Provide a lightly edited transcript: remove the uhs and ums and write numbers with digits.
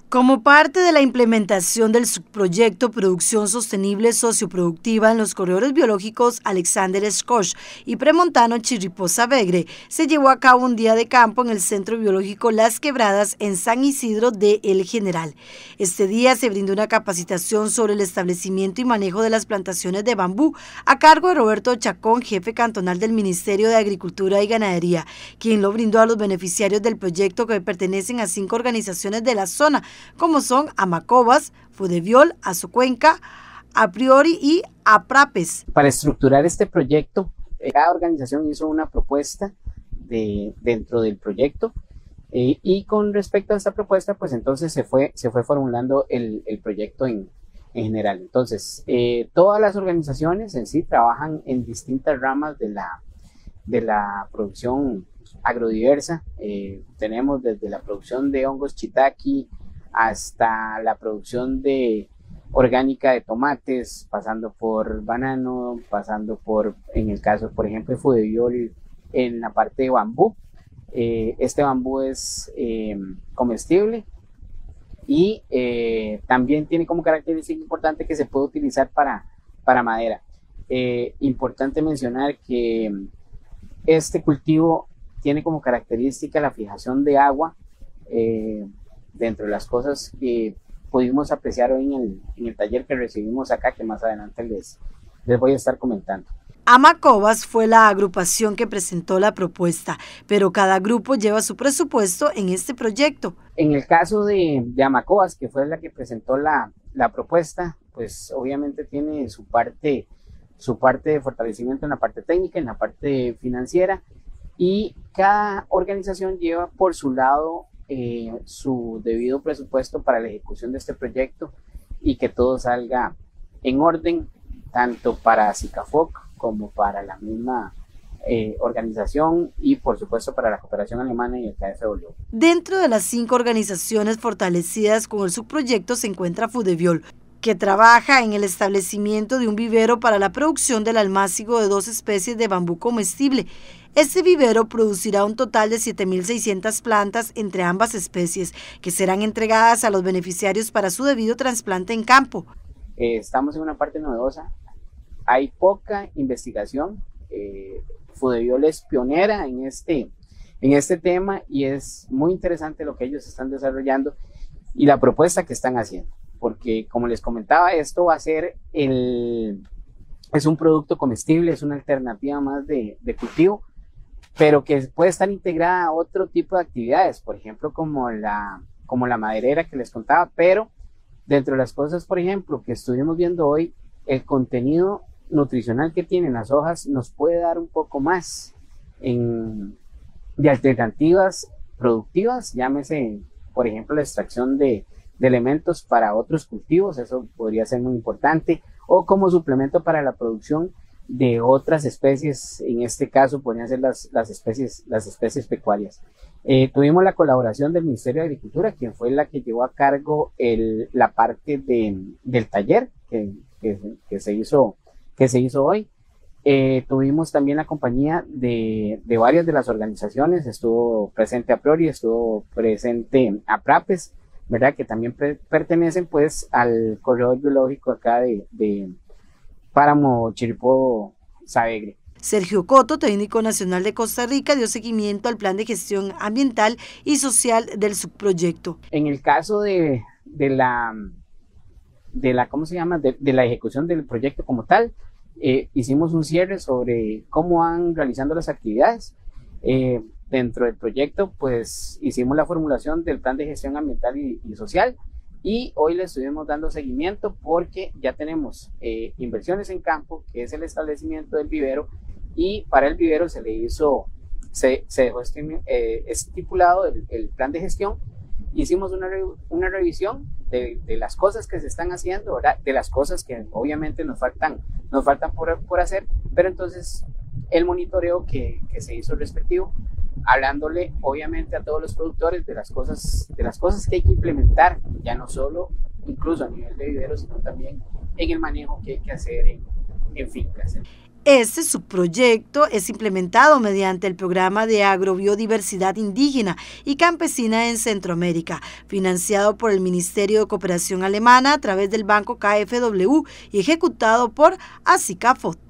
Como parte de la implementación del subproyecto Producción Sostenible Socioproductiva en los corredores biológicos Alexander Escoch y Premontano Chirripó-Savegre, se llevó a cabo un día de campo en el Centro Biológico Las Quebradas en San Isidro de El General. Este día se brindó una capacitación sobre el establecimiento y manejo de las plantaciones de bambú a cargo de Roberto Chacón, jefe cantonal del Ministerio de Agricultura y Ganadería, quien lo brindó a los beneficiarios del proyecto que pertenecen a 5 organizaciones de la zona, como son Amacobas, Fudeviol, Azocuenca, A Priori y Aprapes. Para estructurar este proyecto, cada organización hizo una propuesta dentro del proyecto y con respecto a esta propuesta, pues entonces se fue formulando el proyecto en general. Entonces, todas las organizaciones en sí trabajan en distintas ramas de la producción agrodiversa. Tenemos desde la producción de hongos shiitake hasta la producción orgánica de tomates, pasando por banano, pasando por, en el caso, por ejemplo, de Fudeviol, en la parte de bambú. Este bambú es comestible y también tiene como característica importante que se puede utilizar para madera. Importante mencionar que este cultivo tiene como característica la fijación de agua. Dentro de las cosas que pudimos apreciar hoy en el taller que recibimos acá, que más adelante les voy a estar comentando. Amacobas fue la agrupación que presentó la propuesta, pero cada grupo lleva su presupuesto en este proyecto. En el caso de Amacobas, que fue la que presentó la propuesta, pues obviamente tiene su parte de fortalecimiento en la parte técnica, en la parte financiera, y cada organización lleva por su lado su debido presupuesto para la ejecución de este proyecto y que todo salga en orden, tanto para SICAFOC como para la misma organización y por supuesto para la cooperación alemana y el KfW. Dentro de las 5 organizaciones fortalecidas con el subproyecto se encuentra Fudeviol, que trabaja en el establecimiento de un vivero para la producción del almácigo de 2 especies de bambú comestible. Este vivero producirá un total de 7.600 plantas entre ambas especies, que serán entregadas a los beneficiarios para su debido trasplante en campo. Estamos en una parte novedosa, hay poca investigación, Fudeviol es pionera en este tema y es muy interesante lo que ellos están desarrollando y la propuesta que están haciendo, porque como les comentaba, esto va a ser es un producto comestible, es una alternativa más de cultivo, pero que puede estar integrada a otro tipo de actividades, por ejemplo, como la maderera que les contaba, pero dentro de las cosas, por ejemplo, que estuvimos viendo hoy, el contenido nutricional que tienen las hojas nos puede dar un poco más de alternativas productivas, llámese, por ejemplo, la extracción de elementos para otros cultivos, eso podría ser muy importante, o como suplemento para la producción de otras especies, en este caso podrían ser las especies pecuarias. Tuvimos la colaboración del Ministerio de Agricultura, quien fue la que llevó a cargo la parte del taller que se hizo hoy. Tuvimos también la compañía de varias de las organizaciones, estuvo presente A Priori, estuvo presente Aprapes, ¿verdad? Que también pertenecen pues al corredor biológico acá de Páramo Chirripó-Savegre. Sergio Coto, técnico nacional de Costa Rica, dio seguimiento al plan de gestión ambiental y social del subproyecto. En el caso de la ejecución del proyecto como tal, hicimos un cierre sobre cómo van realizando las actividades. Dentro del proyecto, pues hicimos la formulación del plan de gestión ambiental y social, y hoy le estuvimos dando seguimiento porque ya tenemos inversiones en campo, que es el establecimiento del vivero, y para el vivero se dejó estipulado el plan de gestión. Hicimos una revisión de las cosas que se están haciendo, ¿verdad? De las cosas que obviamente nos faltan por hacer, pero entonces el monitoreo que se hizo respectivo, hablándole obviamente a todos los productores de las cosas que hay que implementar, ya no solo incluso a nivel de viveros, sino también en el manejo que hay que hacer en fincas. Este subproyecto es implementado mediante el Programa de Agrobiodiversidad Indígena y Campesina en Centroamérica, financiado por el Ministerio de Cooperación Alemana a través del Banco KfW y ejecutado por ASICAFOT.